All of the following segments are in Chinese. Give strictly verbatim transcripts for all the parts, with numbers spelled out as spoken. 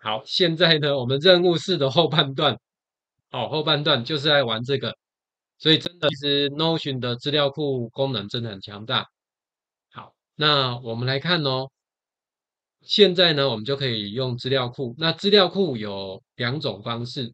好，现在呢，我们任务四的后半段，好，后半段就是在玩这个，所以真的，其实 Notion 的资料库功能真的很强大。好，那我们来看哦，现在呢，我们就可以用资料库。那资料库有两种方式，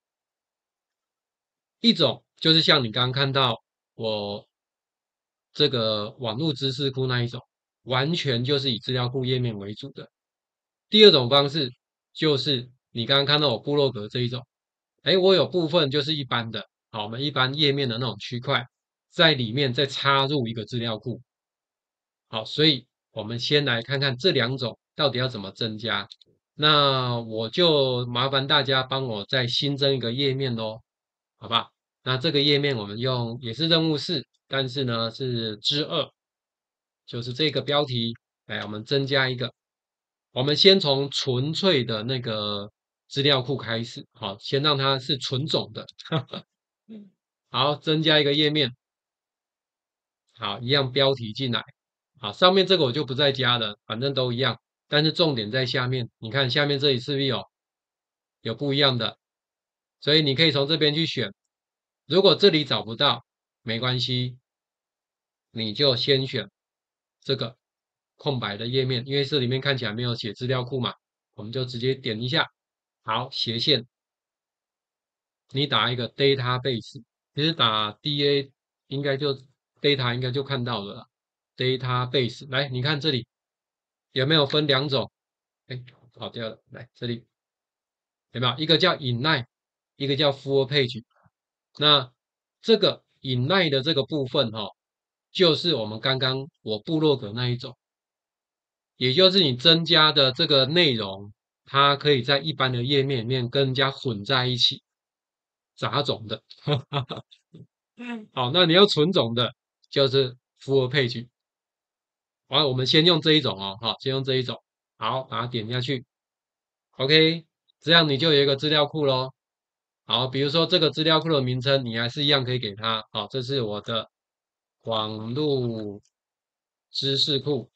一种就是像你刚刚看到我这个网络知识库那一种，完全就是以资料库页面为主的。第二种方式就是你刚刚看到我部落格这一种。哎，我有部分就是一般的，好，我们一般页面的那种区块，在里面再插入一个资料库，好，所以我们先来看看这两种到底要怎么增加。那我就麻烦大家帮我再新增一个页面咯，好吧？那这个页面我们用也是任务四，但是呢是之二，就是这个标题，哎，我们增加一个。我们先从纯粹的那个资料库开始，好，先让它是纯种的，好，增加一个页面，好，一样标题进来，好，上面这个我就不再加了，反正都一样，但是重点在下面，你看下面这里是不是有有不一样的？所以你可以从这边去选，如果这里找不到，没关系，你就先选这个空白的页面，因为这里面看起来没有写资料库嘛，我们就直接点一下，好，斜线。你打一个 database，其实打 da 应该就 data 应该就看到了啦 database。来，你看这里有没有分两种？哎，跑掉了。来这里有没有？一个叫 inline，一个叫 full page。那这个 inline 的这个部分哈、哦，就是我们刚刚我部落格那一种，也就是你增加的这个内容，它可以在一般的页面里面跟人家混在一起，杂种的。好，那你要纯种的，就是 full page。好，我们先用这一种哦，好，先用这一种，好，把它点下去，OK，这样你就有一个资料库咯。好，比如说这个资料库的名称，你还是一样可以给它，好，这是我的网络知识库，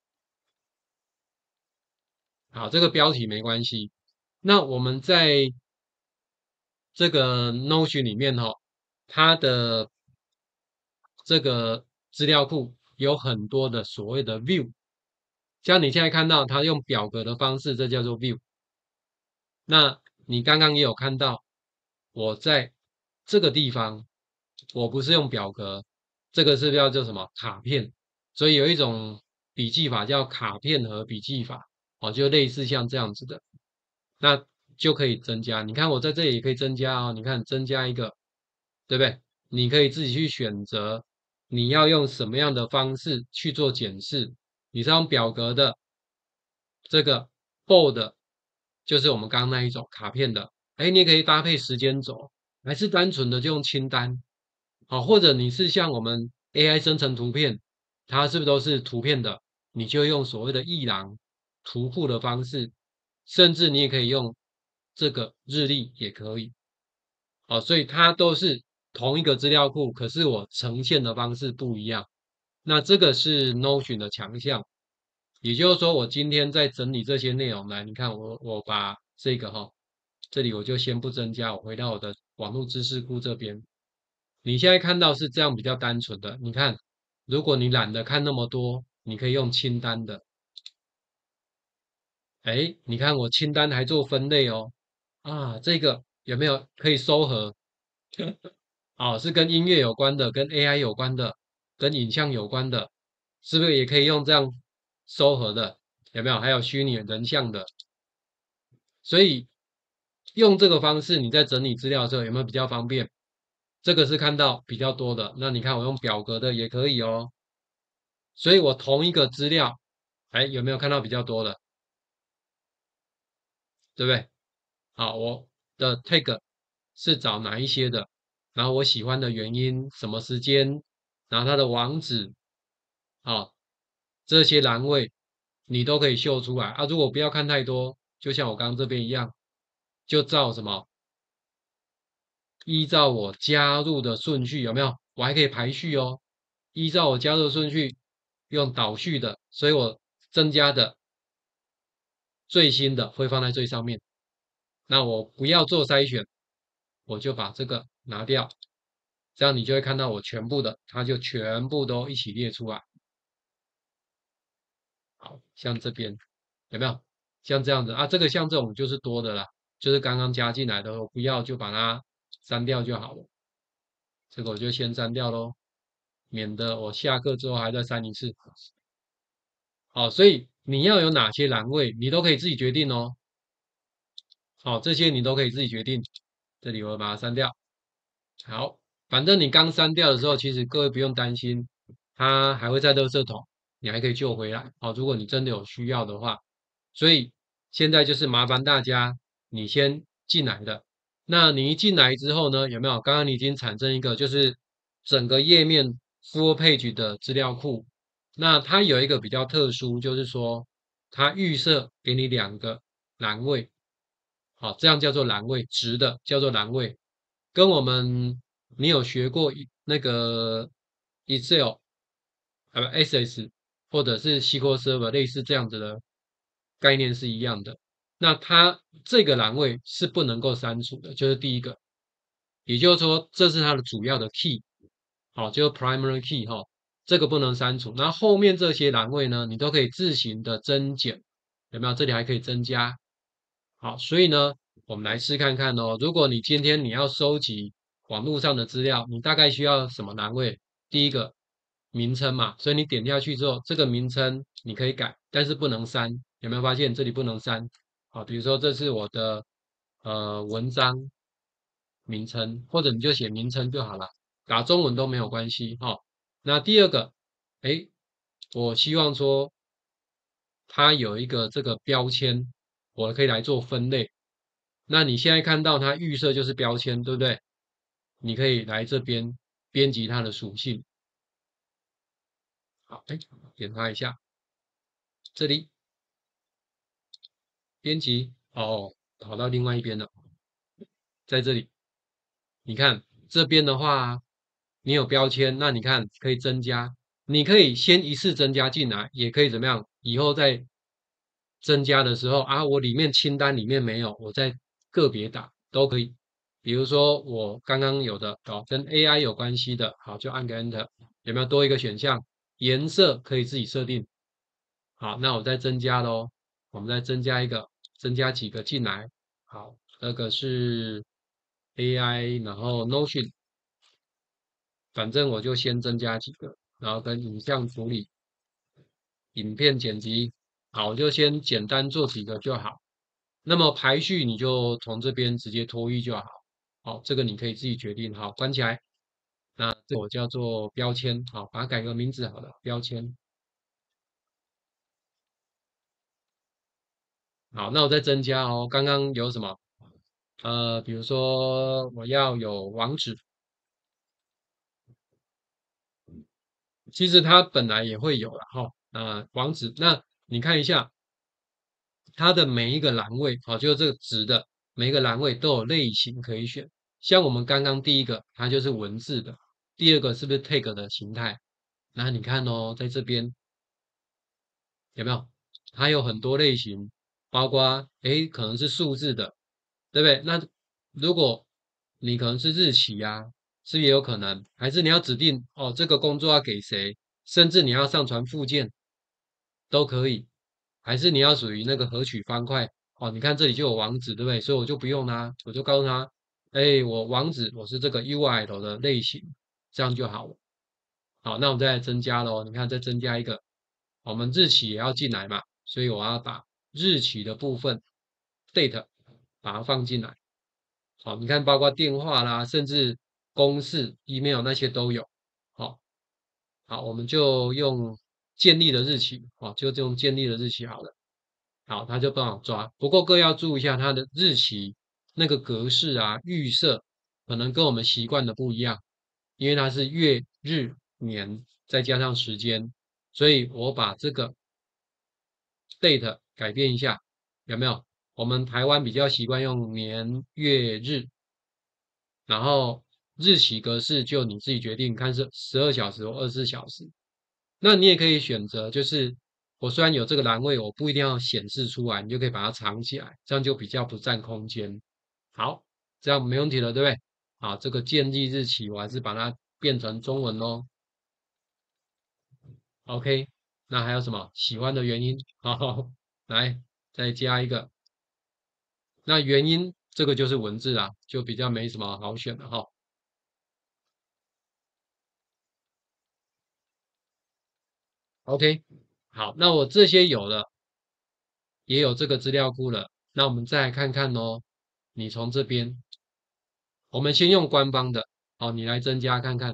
好，这个标题没关系。那我们在这个 Notion 里面哈、哦，它的这个资料库有很多的所谓的 view，像你现在看到它用表格的方式，这叫做 view。那你刚刚也有看到，我在这个地方，我不是用表格，这个是不是叫做什么卡片？所以有一种笔记法叫卡片和笔记法，哦，就类似像这样子的，那就可以增加。你看我在这里也可以增加哦，你看增加一个，对不对？你可以自己去选择你要用什么样的方式去做检视，你是用表格的，这个 bold 就是我们刚刚那一种卡片的，哎，你也可以搭配时间轴，还是单纯的就用清单，好，或者你是像我们 A I 生成图片，它是不是都是图片的？你就用所谓的一栏图库的方式，甚至你也可以用这个日历也可以，好，所以它都是同一个资料库，可是我呈现的方式不一样。那这个是 Notion 的强项，也就是说，我今天在整理这些内容来，你看我我把这个哈，这里我就先不增加，我回到我的网络知识库这边。你现在看到是这样比较单纯的，你看，如果你懒得看那么多，你可以用清单的。哎，你看我清单还做分类哦，啊，这个有没有可以收合？哦，是跟音乐有关的，跟 A I 有关的，跟影像有关的，是不是也可以用这样收合的？有没有？还有虚拟人像的，所以用这个方式，你在整理资料的时候有没有比较方便？这个是看到比较多的，那你看我用表格的也可以哦。所以我同一个资料，哎，有没有看到比较多的？对不对？好，我的 tag 是找哪一些的，然后我喜欢的原因，什么时间，然后它的网址，好，这些栏位你都可以秀出来啊。如果不要看太多，就像我刚刚这边一样，就照什么，依照我加入的顺序，有没有？我还可以排序哦，依照我加入的顺序用导序的，所以我增加的最新的会放在最上面。那我不要做筛选，我就把这个拿掉，这样你就会看到我全部的，它就全部都一起列出来。好像这边有没有？像这样子啊，这个像这种就是多的啦，就是刚刚加进来的，我不要就把它删掉就好了。这个我就先删掉咯，免得我下课之后还再删一次。好，所以你要有哪些栏位，你都可以自己决定哦。好，这些你都可以自己决定。这里我把它删掉。好，反正你刚删掉的时候，其实各位不用担心，它还会在垃圾桶，你还可以救回来。好，如果你真的有需要的话，所以现在就是麻烦大家，你先进来的。那你一进来之后呢，有没有？刚刚你已经产生一个，就是整个页面 full page 的资料库。那它有一个比较特殊，就是说它预设给你两个栏位，好，这样叫做栏位，直的叫做栏位。跟我们你有学过一那个 Excel 呃不 S S 或者是 S Q L Server 类似这样子的概念是一样的。那它这个栏位是不能够删除的，就是第一个，也就是说这是它的主要的 key，好，就是 primary key 哈，这个不能删除。那后面这些栏位呢，你都可以自行的增减，有没有？这里还可以增加。好，所以呢，我们来试看看哦。如果你今天你要收集网络上的资料，你大概需要什么栏位？第一个名称嘛，所以你点下去之后，这个名称你可以改，但是不能删。有没有发现这里不能删？好，比如说这是我的呃文章名称，或者你就写名称就好了，打中文都没有关系哈、哦。那第二个，哎，我希望说它有一个这个标签，我可以来做分类。那你现在看到它预设就是标签，对不对？你可以来这边编辑它的属性。好，哎，点它一下，这里编辑，哦，跑到另外一边了，在这里，你看这边的话，你有标签，那你看可以增加，你可以先一次增加进来，也可以怎么样？以后再增加的时候啊，我里面清单里面没有，我再个别打都可以。比如说我刚刚有的哦，跟 A I 有关系的，好，就按个 Enter，有没有多一个选项？颜色可以自己设定。好，那我再增加喽，我们再增加一个，增加几个进来。好，那个是 A I，然后 Notion，反正我就先增加几个，然后跟影像处理、影片剪辑，好，我就先简单做几个就好。那么排序你就从这边直接脱衣就好。好，这个你可以自己决定。好，关起来。那这我叫做标签，好，把它改个名字好了，标签。好，那我再增加哦。刚刚有什么？呃，比如说我要有网址，其实它本来也会有了哈。那网址，那你看一下它的每一个栏位，好，就是这个值的每一个栏位都有类型可以选。像我们刚刚第一个，它就是文字的；第二个是不是 tag 的形态？那你看哦，在这边有没有？它有很多类型，包括诶可能是数字的，对不对？那如果你可能是日期呀、是不是也有可能？还是你要指定哦，这个工作要给谁？甚至你要上传附件都可以。还是你要属于那个合取方块哦？你看这里就有网址，对不对？所以我就不用啦，我就告诉他，哎，我网址我是这个 U R L 的类型，这样就好了。好，那我们再来增加喽。你看，再增加一个，我们日期也要进来嘛，所以我要把日期的部分 date 把它放进来。好，你看，包括电话啦，甚至公式、email 那些都有。好，好，我们就用建立的日期，好，就用建立的日期好了。好，它就帮我抓。不过各要注意一下它的日期那个格式啊，预设可能跟我们习惯的不一样，因为它是月、日、年再加上时间，所以我把这个 date 改变一下，有没有？我们台湾比较习惯用年、月、日，然后日期格式就你自己决定，看是十二小时或二十四小时。那你也可以选择就是我虽然有这个栏位，我不一定要显示出来，你就可以把它藏起来，这样就比较不占空间。好，这样没问题了，对不对？好，这个建立日期我还是把它变成中文哦。OK，那还有什么喜欢的原因？好，来再加一个。那原因这个就是文字啦，就比较没什么好选的哈。OK，好，那我这些有了，也有这个资料库了，那我们再来看看哦。你从这边，我们先用官方的，好，你来增加看看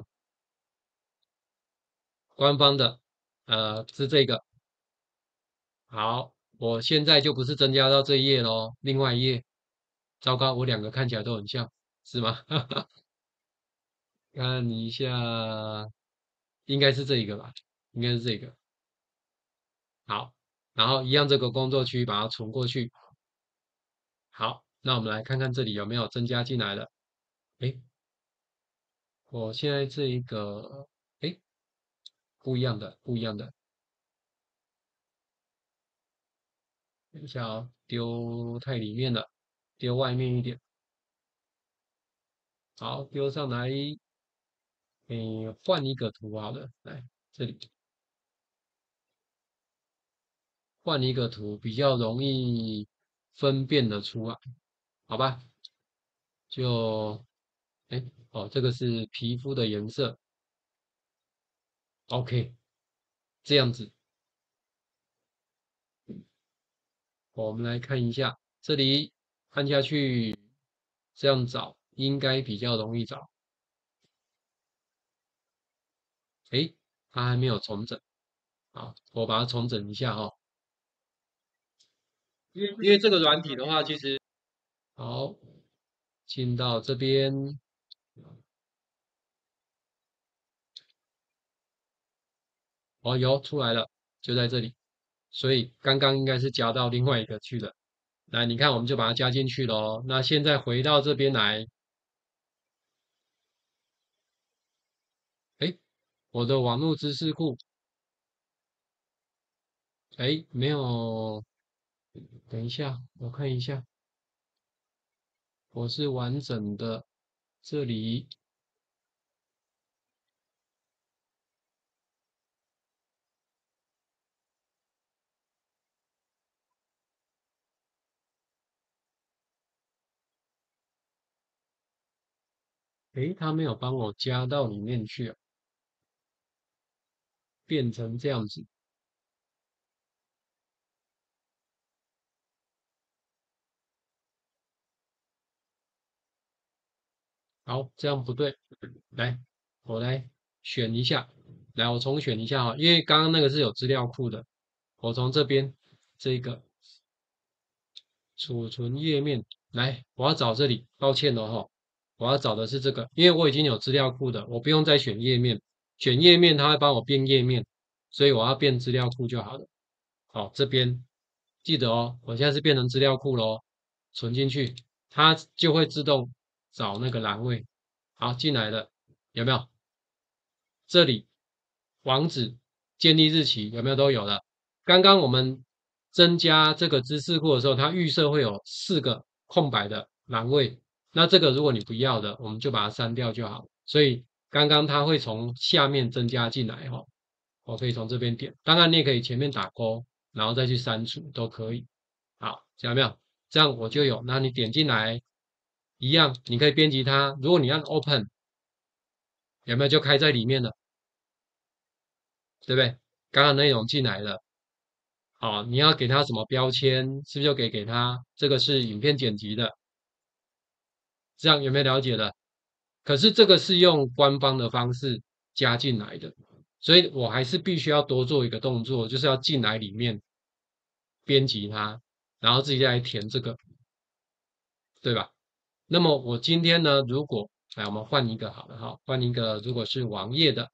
官方的，呃，是这个。好，我现在就不是增加到这一页喽，另外一页。糟糕，我两个看起来都很像，是吗？看一下，应该是这一个吧，应该是这个。好，然后一样这个工作区把它存过去。好，那我们来看看这里有没有增加进来了。诶，我现在这一个，诶，不一样的，不一样的。等一下啊，丢太里面了，丢外面一点。好，丢上来，诶，换一个图好了，来这里换一个图，比较容易分辨得出来，好吧？就，诶，哦，这个是皮肤的颜色，OK，这样子。我们来看一下，这里按下去，这样找应该比较容易找。诶，它还没有重整，好，我把它重整一下哈、哦，因为因为这个软体的话，其实好进到这边，哦，有出来了，就在这里，所以刚刚应该是加到另外一个去了。来，你看，我们就把它加进去了哦。那现在回到这边来，诶，我的网络知识库，诶，没有，等一下，我看一下。我是完整的，这里，诶，他没有帮我加到里面去啊，变成这样子。好，这样不对，来，我来选一下，来，我重选一下哈，因为刚刚那个是有资料库的，我从这边这个储存页面来，我要找这里，抱歉了哈，我要找的是这个，因为我已经有资料库的，我不用再选页面，选页面它会帮我变页面，所以我要变资料库就好了。好，这边记得哦，我现在是变成资料库喽，存进去，它就会自动找那个栏位。好，进来了，有没有？这里网址、建立日期有没有都有了？刚刚我们增加这个知识库的时候，它预设会有四个空白的栏位，那这个如果你不要的，我们就把它删掉就好。所以刚刚它会从下面增加进来哈、哦，我可以从这边点，当然你也可以前面打勾，然后再去删除都可以。好，讲到没有？这样我就有。那你点进来一样，你可以编辑它。如果你按 Open，有没有就开在里面了？对不对？刚刚内容进来了，好，你要给它什么标签？是不是就给给它？这个是影片剪辑的，这样有没有了解的？可是这个是用官方的方式加进来的，所以我还是必须要多做一个动作，就是要进来里面编辑它，然后自己再来填这个，对吧？那么我今天呢，如果来我们换一个好了哈，换一个如果是网页的，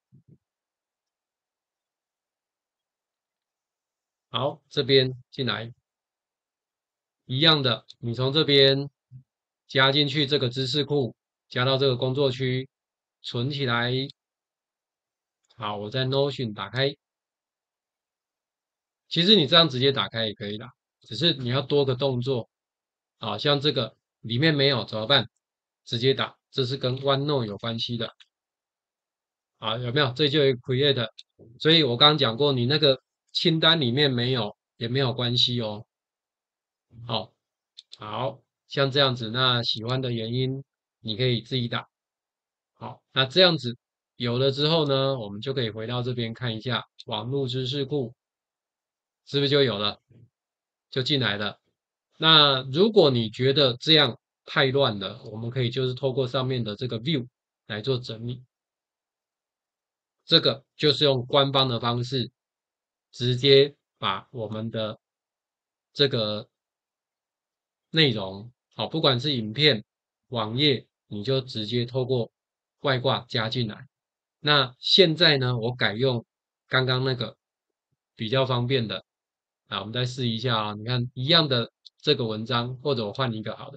好，这边进来一样的，你从这边加进去这个知识库，加到这个工作区，存起来。好，我在 Notion 打开， 其实你这样直接打开也可以啦，只是你要多个动作啊，像这个里面没有怎么办？直接打，这是跟 OneNote 有关系的啊，有没有？这就有 Create，所以我刚刚讲过，你那个清单里面没有也没有关系哦。好，好，像这样子，那喜欢的原因你可以自己打。好，那这样子有了之后呢，我们就可以回到这边看一下网络知识库，是不是就有了？就进来了。那如果你觉得这样太乱了，我们可以就是透过上面的这个 View 来做整理。这个就是用官方的方式，直接把我们的这个内容，好，不管是影片、网页，你就直接透过外挂加进来。那现在呢，我改用刚刚那个比较方便的，啊，我们再试一下啊，你看一样的这个文章，或者我换一个好的，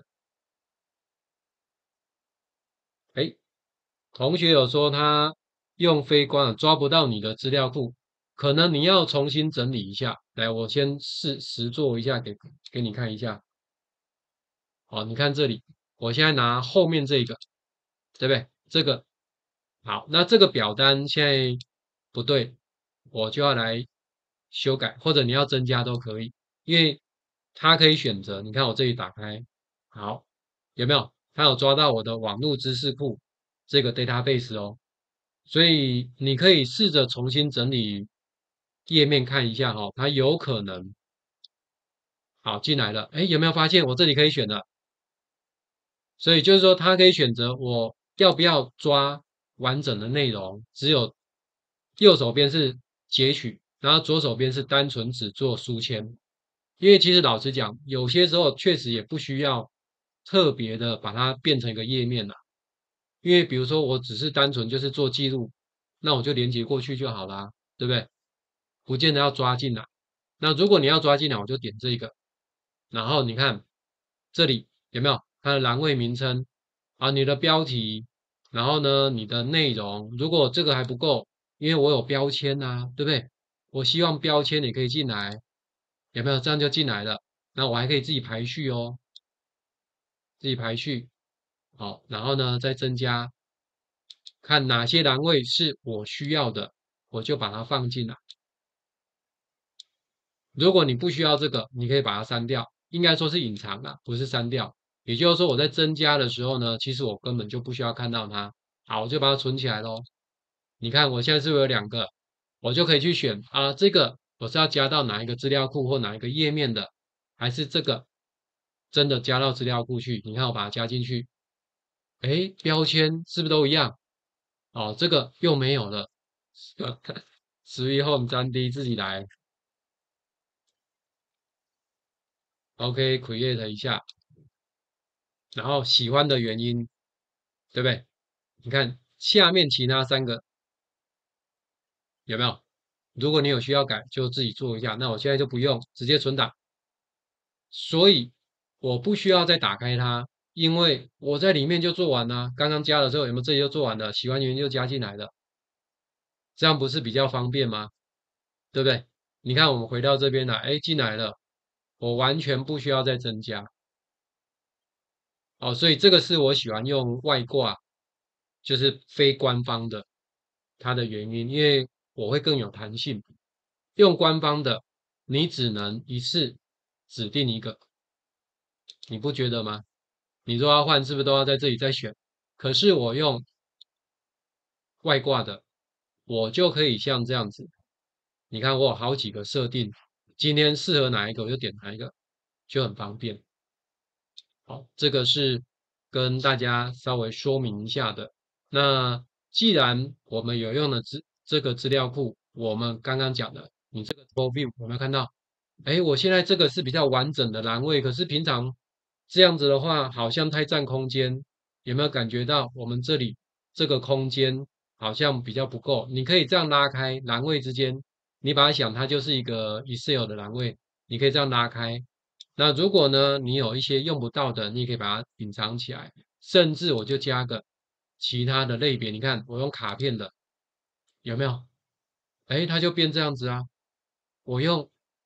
哎，同学有说他用飞官啊抓不到你的资料库，可能你要重新整理一下。来，我先试实做一下给给你看一下。好，你看这里，我现在拿后面这个，对不对？这个好，那这个表单现在不对，我就要来修改，或者你要增加都可以，因为它可以选择。你看我这里打开，好，有没有？它有抓到我的网络知识库这个 database 哦，所以你可以试着重新整理页面看一下哈、哦，它有可能好进来了。哎，有没有发现我这里可以选的？所以就是说，它可以选择我要不要抓完整的内容，只有右手边是截取，然后左手边是单纯只做书签。因为其实老实讲，有些时候确实也不需要特别的把它变成一个页面啦。因为比如说我只是单纯就是做记录，那我就连接过去就好啦，对不对？不见得要抓进来。那如果你要抓进来，我就点这个，然后你看这里有没有它的栏位名称啊，你的标题，然后呢你的内容，如果这个还不够，因为我有标签啊，对不对？我希望标签也可以进来，有没有？这样就进来了。那我还可以自己排序哦，自己排序，好，然后呢再增加，看哪些栏位是我需要的，我就把它放进来。如果你不需要这个，你可以把它删掉，应该说是隐藏的，不是删掉。也就是说，我在增加的时候呢，其实我根本就不需要看到它。好，我就把它存起来咯。你看我现在是不是有两个？我就可以去选啊，这个我是要加到哪一个资料库或哪一个页面的，还是这个真的加到资料库去？你看我把它加进去，诶，标签是不是都一样？哦，这个又没有了。十一 Home 三 D 自己来，OK，create 一下。然后喜欢的原因，对不对？你看下面其他三个有没有？如果你有需要改，就自己做一下。那我现在就不用，直接存档。所以我不需要再打开它，因为我在里面就做完了。刚刚加了之后，有没有这里就做完了？喜欢原因就加进来了，这样不是比较方便吗？对不对？你看我们回到这边来，哎，进来了，我完全不需要再增加。哦，所以这个是我喜欢用外挂，就是非官方的，它的原因，因为我会更有弹性。用官方的，你只能一次指定一个，你不觉得吗？你若要换，是不是都要在这里再选？可是我用外挂的，我就可以像这样子，你看我有好几个设定，今天适合哪一个我就点哪一个，就很方便。好，这个是跟大家稍微说明一下的。那既然我们有用的资这个资料库，我们刚刚讲的，你这个 Full View 有没有看到？哎，我现在这个是比较完整的栏位，可是平常这样子的话，好像太占空间。有没有感觉到我们这里这个空间好像比较不够？你可以这样拉开栏位之间，你把它想它就是一个 Excel 的栏位，你可以这样拉开。那如果呢，你有一些用不到的，你也可以把它隐藏起来，甚至我就加个其他的类别。你看我用卡片的，有没有？哎，它就变这样子啊。我用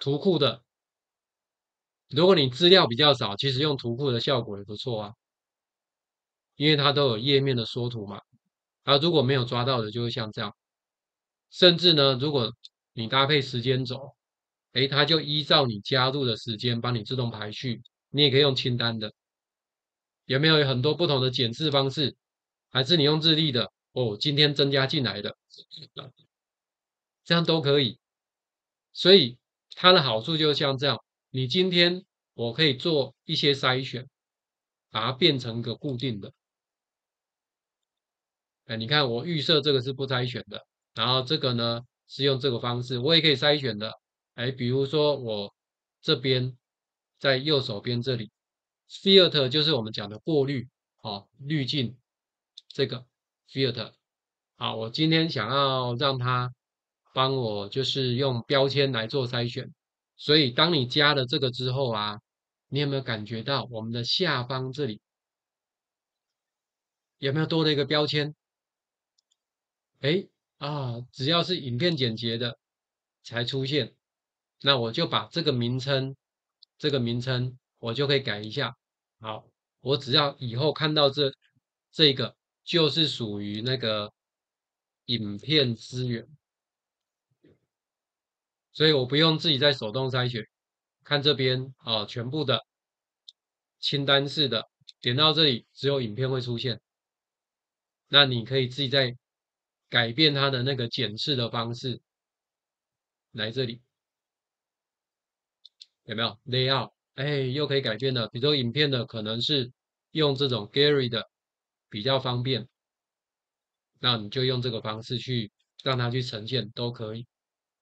图库的，如果你资料比较少，其实用图库的效果也不错啊，因为它都有页面的缩图嘛。啊，如果没有抓到的，就会像这样。甚至呢，如果你搭配时间轴，诶，它就依照你加入的时间帮你自动排序。你也可以用清单的，有没有很多不同的检视方式？还是你用日历的？哦，今天增加进来的，这样都可以。所以它的好处就像这样，你今天我可以做一些筛选，把它变成一个固定的。哎，你看我预设这个是不筛选的，然后这个呢是用这个方式，我也可以筛选的。哎，比如说我这边在右手边这里，filter 就是我们讲的过滤，哦，滤镜这个 filter。好，我今天想要让它帮我就是用标签来做筛选，所以当你加了这个之后啊，你有没有感觉到我们的下方这里有没有多了一个标签？哎啊，只要是影片剪辑的才出现，那我就把这个名称，这个名称我就可以改一下。好，我只要以后看到这这个就是属于那个影片资源，所以我不用自己再手动筛选。看这边啊，全部的清单式的，点到这里只有影片会出现，那你可以自己再改变它的那个检视的方式，来这里。有没有 layout？哎，又可以改变了。比如说影片的可能是用这种 Gary 的比较方便，那你就用这个方式去让它去呈现都可以。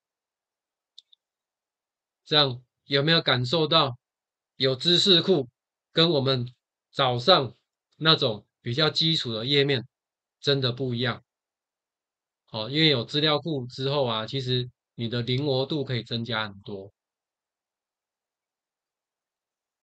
这样有没有感受到有知识库跟我们早上那种比较基础的页面真的不一样？好，因为有资料库之后啊，其实你的灵活度可以增加很多。